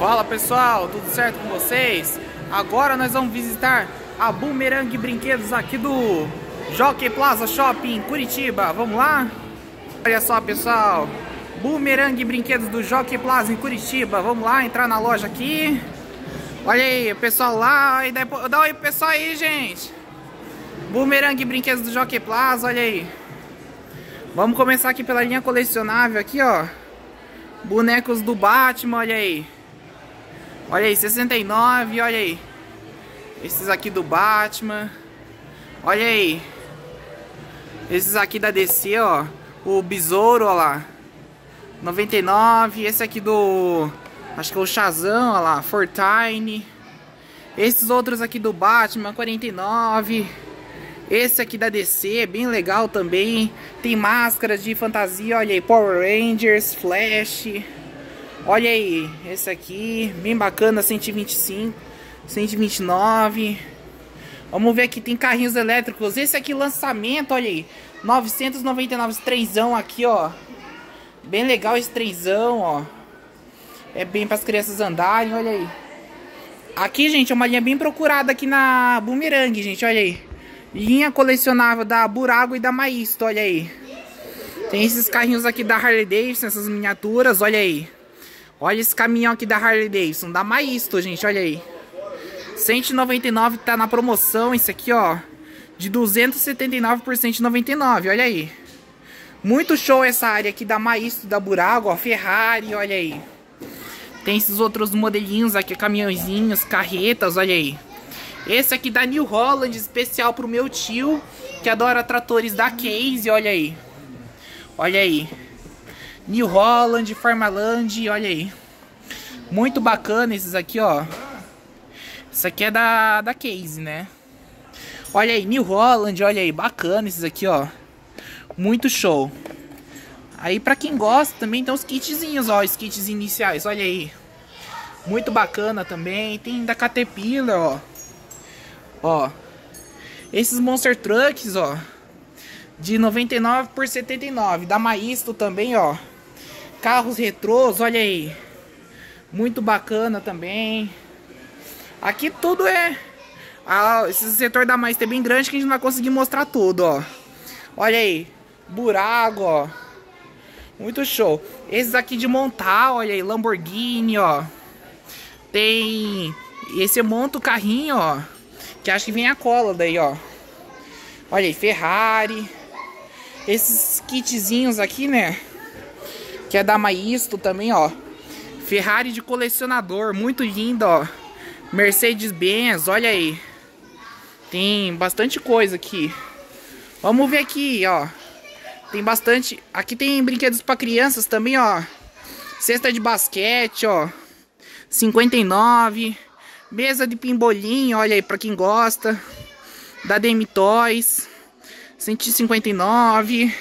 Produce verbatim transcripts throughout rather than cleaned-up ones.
Fala pessoal, tudo certo com vocês? Agora nós vamos visitar a Boomerang Brinquedos aqui do Jockey Plaza Shopping em Curitiba. Vamos lá? Olha só pessoal, Boomerang Brinquedos do Jockey Plaza em Curitiba. Vamos lá, entrar na loja aqui. Olha aí o pessoal lá, e depois... dá um oi pro pessoal aí, gente. Boomerang Brinquedos do Jockey Plaza, olha aí. Vamos começar aqui pela linha colecionável aqui, ó. Bonecos do Batman, olha aí. Olha aí, sessenta e nove, olha aí. Esses aqui do Batman. Olha aí. Esses aqui da D C, ó. O Besouro, ó lá. noventa e nove. Esse aqui do... acho que é o Shazam, ó lá. Fortnite. Esses outros aqui do Batman, quarenta e nove. Esse aqui da D C, é bem legal também. Tem máscaras de fantasia, olha aí. Power Rangers, Flash. Olha aí, esse aqui, bem bacana, cento e vinte e cinco, cento e vinte e nove. Vamos ver aqui, tem carrinhos elétricos. Esse aqui, lançamento, olha aí, novecentos e noventa e nove, esse trenzão aqui, ó. Bem legal esse trenzão, ó. É bem para as crianças andarem, olha aí. Aqui, gente, é uma linha bem procurada aqui na Boomerang, gente, olha aí. Linha colecionável da Burago e da Maisto, olha aí. Tem esses carrinhos aqui da Harley Davidson, essas miniaturas, olha aí. Olha esse caminhão aqui da Harley Davidson, da Maisto, gente, olha aí. cento e noventa e nove tá na promoção, esse aqui, ó. De duzentos e setenta e nove por cento e noventa e nove, olha aí. Muito show essa área aqui da Maisto, da Burago, ó. Ferrari, olha aí. Tem esses outros modelinhos aqui, caminhãozinhos, carretas, olha aí. Esse aqui da New Holland, especial pro meu tio, que adora tratores da Case, olha aí. Olha aí. New Holland, Farmaland, olha aí. Muito bacana esses aqui, ó. Isso aqui é da, da Case, né? Olha aí, New Holland, olha aí. Bacana esses aqui, ó. Muito show. Aí pra quem gosta também tem os kitzinhos, ó. Os kits iniciais, olha aí. Muito bacana também. Tem da Caterpillar, ó. Ó. Esses Monster Trucks, ó. De noventa e nove por setenta e nove. Da Maisto também, ó. Carros retrôs, olha aí. Muito bacana também. Aqui tudo é... Ah, esse setor da Maisto é bem grande que a gente não vai conseguir mostrar tudo, ó. Olha aí. Burago, ó. Muito show. Esses aqui de montar, olha aí. Lamborghini, ó. Tem... Esse monta o carrinho, ó. Que acho que vem a cola daí, ó. Olha aí, Ferrari. Esses kitzinhos aqui, né? Que é da Maisto também, ó. Ferrari de colecionador, muito lindo, ó. Mercedes-Benz, olha aí. Tem bastante coisa aqui. Vamos ver aqui, ó. Tem bastante... Aqui tem brinquedos pra crianças também, ó. Cesta de basquete, ó. cinquenta e nove. Mesa de pimbolinho, olha aí, pra quem gosta. Da D M Toys. cento e cinquenta e nove.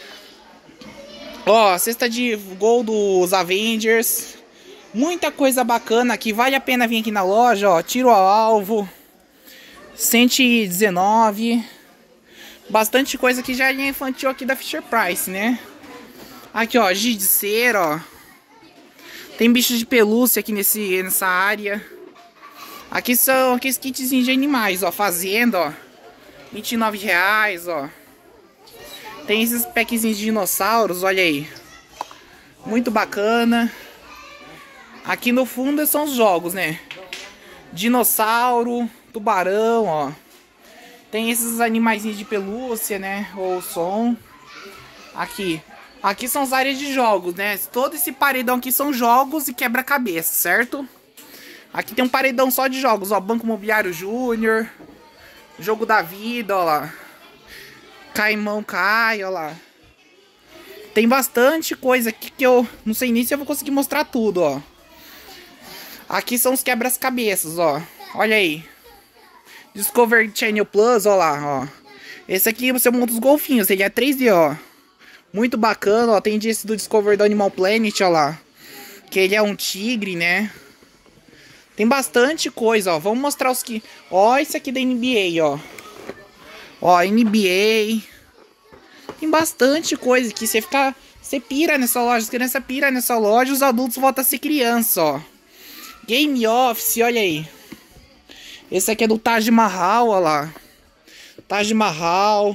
Ó, cesta de gol dos Avengers. Muita coisa bacana aqui. Vale a pena vir aqui na loja, ó. Tiro ao alvo. cento e dezenove. Bastante coisa que já é linha infantil aqui da Fisher Price, né? Aqui, ó, giz de cera, ó. Tem bichos de pelúcia aqui nesse, nessa área. Aqui são aqueles kitzinhos de animais, ó. Fazenda, ó. vinte e nove reais, ó. Tem esses packzinhos de dinossauros, olha aí. Muito bacana. Aqui no fundo são os jogos, né? Dinossauro, tubarão, ó. Tem esses animaizinhos de pelúcia, né? Ou som. Aqui. Aqui são as áreas de jogos, né? Todo esse paredão aqui são jogos e quebra-cabeça, certo? Aqui tem um paredão só de jogos, ó. Banco Imobiliário Júnior. Jogo da vida, ó lá. Caimão cai, ó lá. Tem bastante coisa aqui que eu não sei nem se eu vou conseguir mostrar tudo, ó. Aqui são os quebra-cabeças, ó. Olha aí. Discovery Channel Plus, ó lá, ó. Esse aqui você monta os golfinhos, ele é três D, ó. Muito bacana, ó. Tem esse do Discovery do Animal Planet, ó lá. Que ele é um tigre, né? Tem bastante coisa, ó. Vamos mostrar os que... Ó, esse aqui da N B A, ó. Ó, N B A. Tem bastante coisa aqui. Você fica... Você pira nessa loja. As crianças piram nessa loja. Os adultos voltam a ser criança, ó. Game Office, olha aí. Esse aqui é do Taj Mahal, olha lá. Taj Mahal.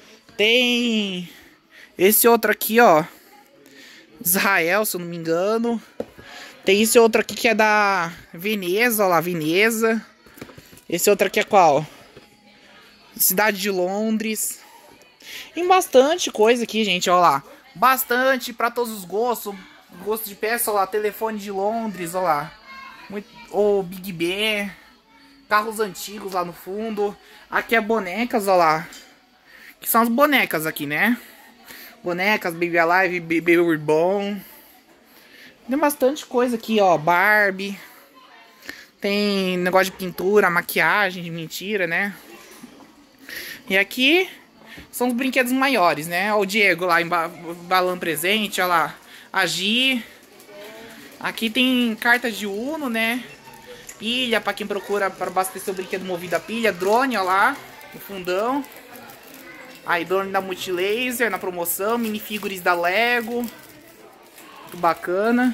Tem esse outro aqui, ó. Israel, se eu não me engano. Tem esse outro aqui que é da Veneza, olha lá, Veneza. Esse outro aqui é qual? Cidade de Londres. Tem bastante coisa aqui, gente, olha lá. Bastante pra todos os gostos. Gosto de peça, olha lá. Telefone de Londres, olha lá. Muito... O Big Ben. Carros antigos lá no fundo. Aqui é bonecas, olha lá. Que são as bonecas aqui, né? Bonecas, Baby Alive, Baby Reborn. Tem bastante coisa aqui, ó. Barbie. Tem negócio de pintura, maquiagem, de mentira, né? E aqui são os brinquedos maiores, né? Ó, o Diego lá embalando presente, ó lá. A Gi. Aqui tem cartas de Uno, né? Pilha pra quem procura para abastecer o brinquedo movido a pilha. Drone, ó lá. No fundão. Aí, drone da Multilaser na promoção. Minifigures da Lego. Muito bacana.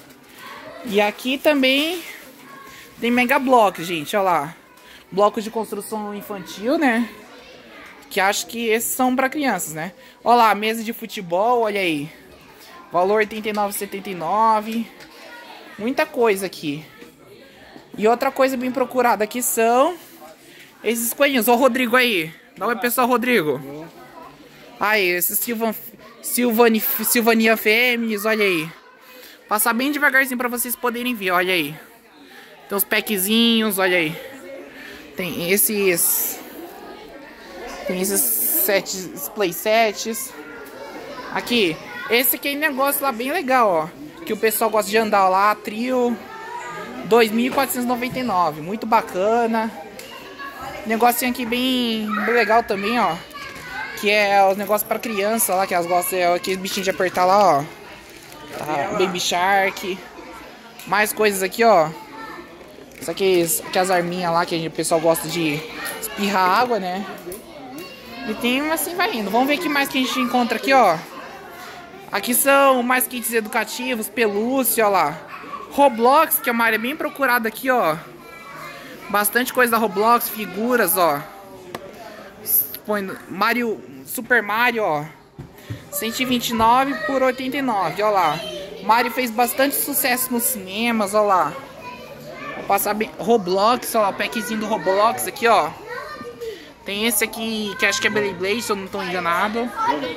E aqui também tem Mega Block, gente, ó lá. Blocos de construção infantil, né? Que acho que esses são pra crianças, né? Ó lá, mesa de futebol, olha aí. Valor oitenta e nove reais e setenta e nove centavos. Muita coisa aqui. E outra coisa bem procurada aqui são esses coelhinhos. Ó o Rodrigo aí. Dá um oi, pessoal, Rodrigo. Aí, esses Silvan, Silvani, Silvania Fêmeas, olha aí. Passar bem devagarzinho pra vocês poderem ver, olha aí. Tem os packzinhos, olha aí. Tem esses... Tem esses sets, playsets. Aqui, esse aqui é um negócio lá bem legal, ó. Que o pessoal gosta de andar lá, trio... dois mil quatrocentos e noventa e nove, muito bacana. Negocinho aqui bem, bem legal também, ó. Que é os negócios pra criança lá, que elas gostam, é aqueles bichinhos de apertar lá, ó. Tá, Baby Shark. Mais coisas aqui, ó. Isso aqui, aqui as arminhas lá, que o pessoal gosta de espirrar água, né? E tem assim, vai indo. Vamos ver o que mais que a gente encontra aqui, ó. Aqui são mais kits educativos, pelúcia, ó lá. Roblox, que é uma área bem procurada aqui, ó. Bastante coisa da Roblox, figuras, ó. Põe Mario, Super Mario, ó. cento e vinte e nove por oitenta e nove, ó lá. Mario fez bastante sucesso nos cinemas, ó lá. Vou passar bem. Roblox, ó lá, o packzinho do Roblox aqui, ó. Tem esse aqui, que acho que é Beyblade, se eu não tô enganado.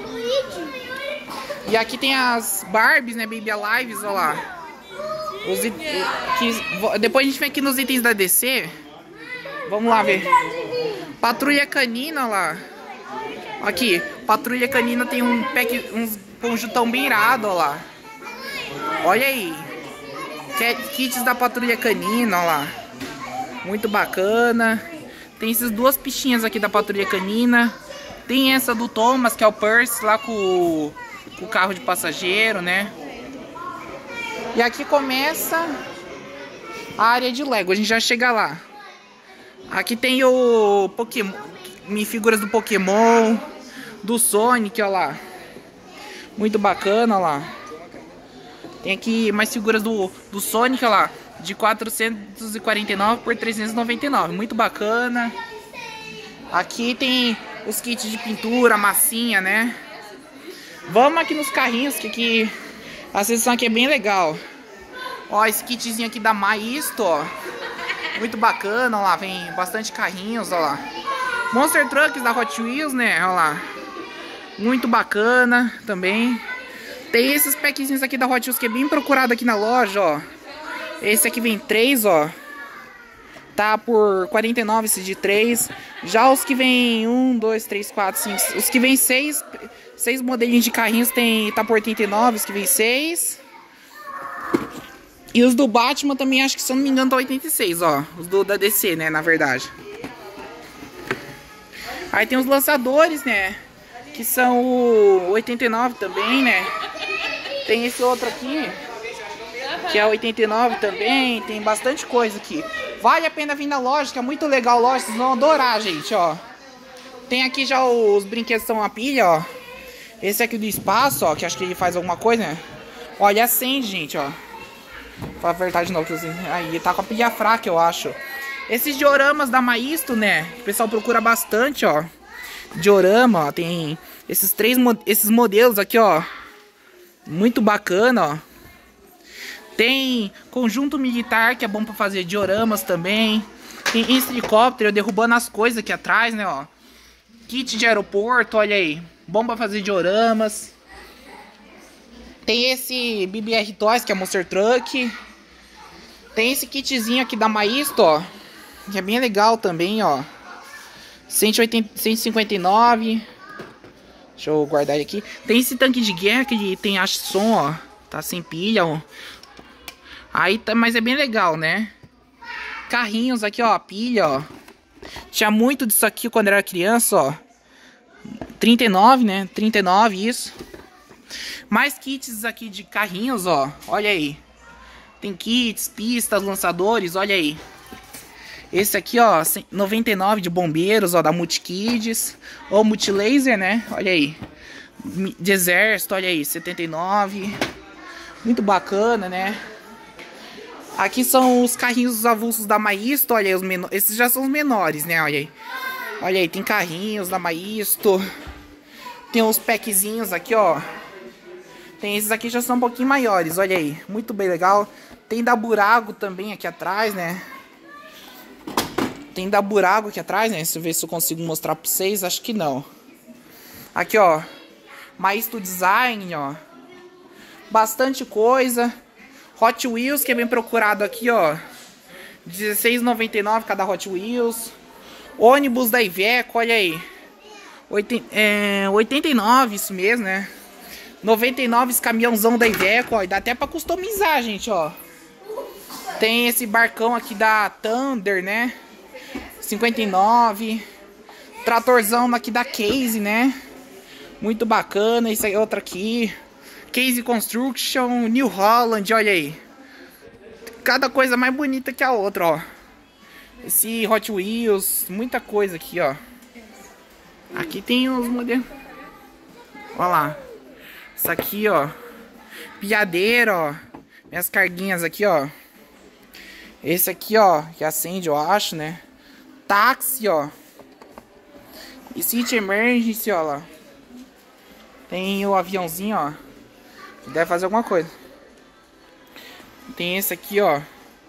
E aqui tem as Barbies, né, Baby Alives, ó lá. Os it... que... Depois a gente vem aqui nos itens da D C. Vamos lá ver. Patrulha Canina lá. Aqui, Patrulha Canina tem um pack, uns conjuntão bem irado, ó lá. Olha aí. Kits da Patrulha Canina, ó lá. Muito bacana. Tem essas duas bichinhas aqui da Patrulha Canina. Tem essa do Thomas, que é o Percy lá com, com o carro de passageiro, né? E aqui começa a área de Lego, a gente já chega lá. Aqui tem o Pokémon, figuras do Pokémon, do Sonic, ó lá. Muito bacana, ó lá. Tem aqui mais figuras do, do Sonic, ó lá. De quatrocentos e quarenta e nove por trezentos e noventa e nove, muito bacana. Aqui tem os kits de pintura, massinha, né? Vamos aqui nos carrinhos, que aqui... A seção aqui é bem legal. Ó, esse kitzinho aqui da Maisto, ó. Muito bacana, ó lá. Vem bastante carrinhos, ó lá. Monster Trucks da Hot Wheels, né? Ó lá. Muito bacana também. Tem esses packzinhos aqui da Hot Wheels que é bem procurado aqui na loja, ó. Esse aqui vem três, ó. Tá por quarenta e nove esse de três. Já os que vem um, dois, três, quatro, cinco. Os que vem seis, seis modelinhos de carrinhos tem, tá por oitenta e nove. Os que vem seis. E os do Batman também, acho que se eu não me engano, tá oitenta e seis, ó. Os do da D C, né, na verdade. Aí tem os lançadores, né? Que são o oitenta e nove também, né? Tem esse outro aqui, que é oitenta e nove também. Tem bastante coisa aqui. Vale a pena vir na loja, que é muito legal a loja. Vocês vão adorar, gente, ó. Tem aqui já os brinquedos são a pilha, ó. Esse aqui do espaço, ó, que acho que ele faz alguma coisa, né? Olha, acende, gente, ó. Pra apertar de novo. Assim. Aí, tá com a pilha fraca, eu acho. Esses dioramas da Maisto, né? O pessoal procura bastante, ó. Diorama, ó. Tem esses três esses modelos aqui, ó. Muito bacana, ó. Tem conjunto militar, que é bom pra fazer dioramas também. Tem esse helicóptero derrubando as coisas aqui atrás, né, ó. Kit de aeroporto, olha aí. Bom pra fazer dioramas. Tem esse B B R Toys, que é Monster Truck. Tem esse kitzinho aqui da Maisto, ó. Que é bem legal também, ó. cento e oitenta, cento e cinquenta e nove. Deixa eu guardar ele aqui. Tem esse tanque de guerra que ele tem acho som, ó. Tá sem pilha, ó. Aí tá, mas é bem legal, né? Carrinhos aqui, ó, pilha, ó. Tinha muito disso aqui quando eu era criança, ó. trinta e nove, né? trinta e nove, isso. Mais kits aqui de carrinhos, ó. Olha aí. Tem kits, pistas, lançadores, olha aí. Esse aqui, ó, noventa e nove de bombeiros, ó, da Multikids. Ou Multilaser, né? Olha aí. De exército, olha aí, setenta e nove. Muito bacana, né? Aqui são os carrinhos avulsos da Maisto, olha aí, os menores. Esses já são os menores, né? Olha aí. Olha aí, tem carrinhos da Maisto. Tem uns packzinhos aqui, ó. Tem esses aqui já são um pouquinho maiores, olha aí. Muito bem legal. Tem da Burago também aqui atrás, né? Tem da Burago aqui atrás, né? Deixa eu ver se eu consigo mostrar pra vocês. Acho que não. Aqui, ó. Maisto Design, ó. Bastante coisa. Hot Wheels, que é bem procurado aqui, ó. dezesseis e noventa e nove cada Hot Wheels. Ônibus da Iveco, olha aí. oitenta e nove, isso mesmo, né? noventa e nove esse caminhãozão da Iveco, ó. E dá até pra customizar, gente, ó. Tem esse barcão aqui da Thunder, né? cinquenta e nove. Tratorzão aqui da Case, né? Muito bacana. Isso aí, outra aqui. Case Construction, New Holland, olha aí. Cada coisa mais bonita que a outra, ó. Esse Hot Wheels, muita coisa aqui, ó. Aqui tem os modelos. Olha lá. Isso aqui, ó. Piadeiro, ó. Minhas carguinhas aqui, ó. Esse aqui, ó, que acende, eu acho, né? Táxi, ó. E City Emergency, ó lá. Tem o aviãozinho, ó. Que deve fazer alguma coisa. Tem esse aqui, ó.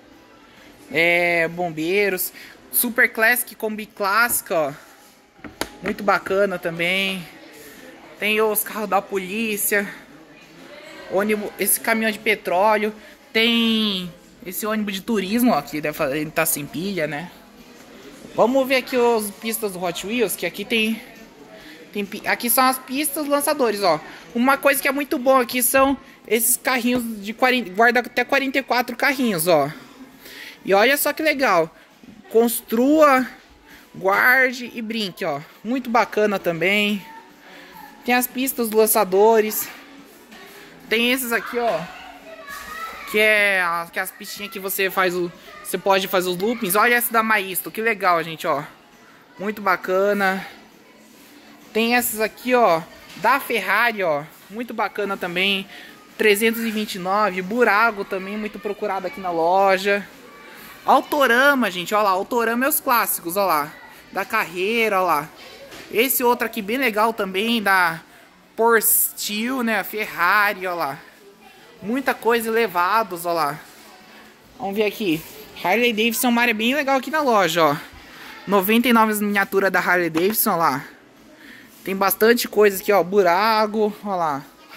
É, bombeiros. Super Classic, Kombi Clássica, ó. Muito bacana também. Tem os carros da polícia. Ônibus, esse caminhão de petróleo. Tem esse ônibus de turismo, ó. Que deve fazer, ele tá sem pilha, né? Vamos ver aqui os pistas do Hot Wheels. Que aqui tem... Tem, aqui são as pistas lançadores, ó. Uma coisa que é muito bom aqui são esses carrinhos de quarenta, guarda até quarenta e quatro carrinhos, ó. E olha só que legal. Construa, guarde e brinque, ó. Muito bacana também. Tem as pistas dos lançadores. Tem esses aqui, ó. Que é, que é as pistinhas que você faz o... Você pode fazer os loopings. Olha essa da Maisto, que legal, gente, ó. Muito bacana. Tem essas aqui, ó, da Ferrari, ó, muito bacana também, trezentos e vinte e nove, Burago também, muito procurado aqui na loja. Autorama, gente, ó lá, Autorama é os clássicos, ó lá, da Carreira, ó lá. Esse outro aqui bem legal também, da Porsche, né, Ferrari, ó lá. Muita coisa elevados, ó lá. Vamos ver aqui, Harley Davidson, uma área bem legal aqui na loja, ó. noventa e nove miniaturas da Harley Davidson, ó lá. Tem bastante coisa aqui, ó. Burago, ó lá.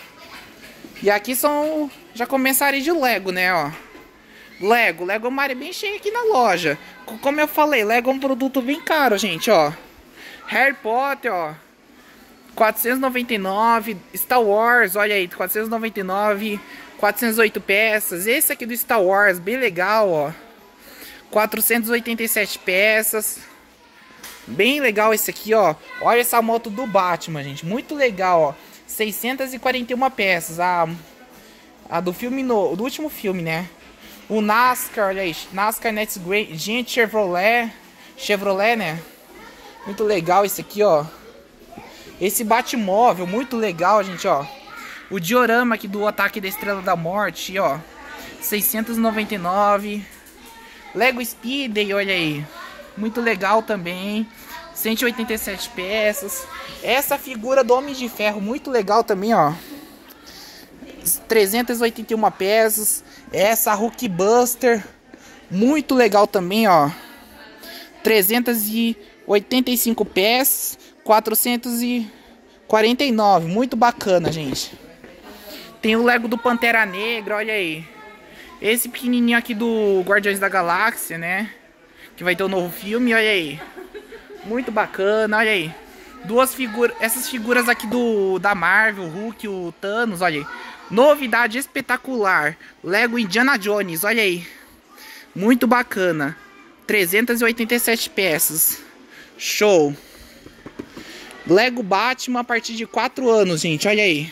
E aqui são... Já começaram de Lego, né, ó. Lego. Lego é uma área bem cheia aqui na loja. Como eu falei, Lego é um produto bem caro, gente, ó. Harry Potter, ó. quatrocentos e noventa e nove. Star Wars, olha aí. quatrocentos e noventa e nove. quatrocentas e oito peças. Esse aqui do Star Wars, bem legal, ó. quatrocentas e oitenta e sete peças. Bem legal esse aqui, ó. Olha essa moto do Batman, gente. Muito legal, ó. seiscentas e quarenta e uma peças. A, a do filme, no, do último filme, né? O NASCAR, olha aí. NASCAR Next Great. Gente, Chevrolet. Chevrolet, né? Muito legal esse aqui, ó. Esse Batmóvel, muito legal, gente, ó. O diorama aqui do Ataque da Estrela da Morte, ó. seiscentos e noventa e nove. Lego Speedway, olha aí. Muito legal também. cento e oitenta e sete peças. Essa figura do Homem de Ferro, muito legal também, ó. trezentas e oitenta e uma peças. Essa Hulkbuster, muito legal também, ó. trezentas e oitenta e cinco peças, quatrocentos e quarenta e nove. Muito bacana, gente. Tem o Lego do Pantera Negra, olha aí. Esse pequenininho aqui do Guardiões da Galáxia, né? Que vai ter um novo filme, olha aí. Muito bacana, olha aí. Duas figuras, essas figuras aqui do da Marvel, o Hulk, o Thanos, olha aí. Novidade espetacular. Lego Indiana Jones, olha aí. Muito bacana. trezentas e oitenta e sete peças. Show. Lego Batman a partir de quatro anos, gente, olha aí.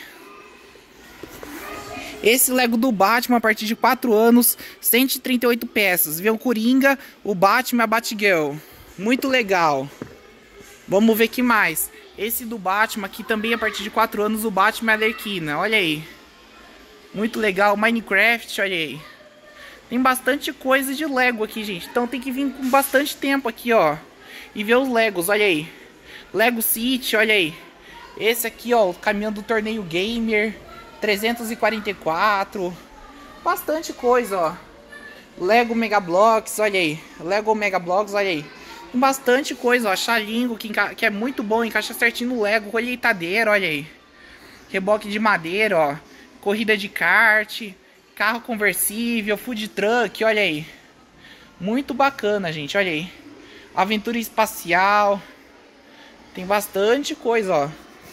Esse Lego do Batman a partir de quatro anos, cento e trinta e oito peças. Vê o Coringa, o Batman e a Batgirl. Muito legal. Vamos ver que mais. Esse do Batman aqui também a partir de quatro anos, o Batman e a Arlequina. Olha aí. Muito legal. Minecraft, olha aí. Tem bastante coisa de Lego aqui, gente. Então tem que vir com bastante tempo aqui, ó. E ver os Legos, olha aí. Lego City, olha aí. Esse aqui, ó, o caminhão do torneio gamer. trezentos e quarenta e quatro. Bastante coisa, ó. Lego Mega Bloks, olha aí. Lego Mega Bloks, olha aí. Tem bastante coisa, ó. Xalingo, que, que é muito bom, encaixa certinho no Lego. Colheitadeira, olha aí. Reboque de madeira, ó. Corrida de kart. Carro conversível, food truck, olha aí. Muito bacana, gente, olha aí. Aventura espacial. Tem bastante coisa, ó.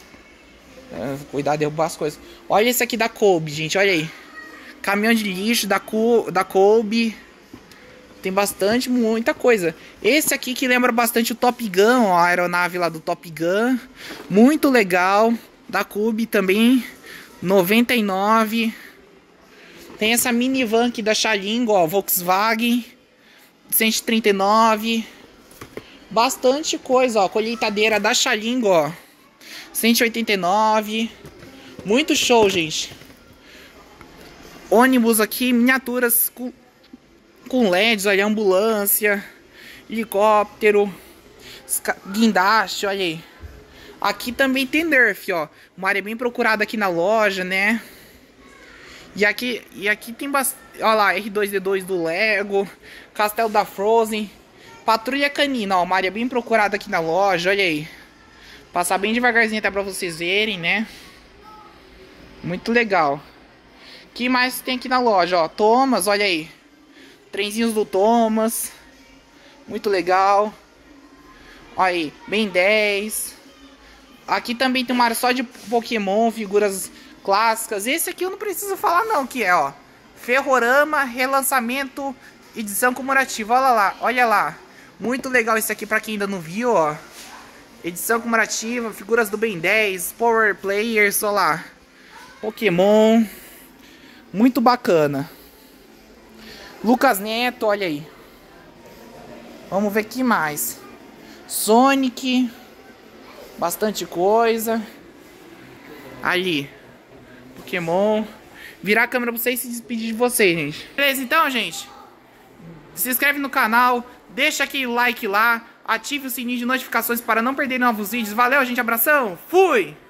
É, cuidado de derrubar as coisas. Olha esse aqui da Kobe, gente, olha aí. Caminhão de lixo da, Co da Kobe. Tem bastante, muita coisa. Esse aqui que lembra bastante o Top Gun, ó, a aeronave lá do Top Gun. Muito legal. Da Kobe também. noventa e nove. Tem essa minivan aqui da Xalingo, ó, Volkswagen. cento e trinta e nove. Bastante coisa, ó. Colheitadeira da Xalingo, ó. cento e oitenta e nove. Muito show, gente. Ônibus aqui, miniaturas com, com L E Ds, olha, ambulância, helicóptero, guindaste, olha aí. Aqui também tem Nerf, ó. Uma área bem procurada aqui na loja, né? E aqui, e aqui tem bastante... Olha lá, R dois D dois do Lego, Castelo da Frozen, Patrulha Canina, ó. Uma área bem procurada aqui na loja, olha aí. Passar bem devagarzinho até pra vocês verem, né? Muito legal. O que mais tem aqui na loja, ó? Thomas, olha aí. Trenzinhos do Thomas. Muito legal. Olha aí, Ben dez. Aqui também tem uma área só de Pokémon, figuras clássicas. Esse aqui eu não preciso falar não, que é, ó. Ferrorama, relançamento, edição comemorativa. Olha lá, olha lá. Muito legal esse aqui pra quem ainda não viu, ó. Edição comemorativa, figuras do Ben dez, Power Players, olha lá. Pokémon. Muito bacana. Lucas Neto, olha aí. Vamos ver que mais. Sonic. Bastante coisa. Ali. Pokémon. Virar a câmera pra vocês e se despedir de vocês, gente. Beleza, então, gente. Se inscreve no canal. Deixa aquele like lá. Ative o sininho de notificações para não perder novos vídeos. Valeu, gente. Abração. Fui!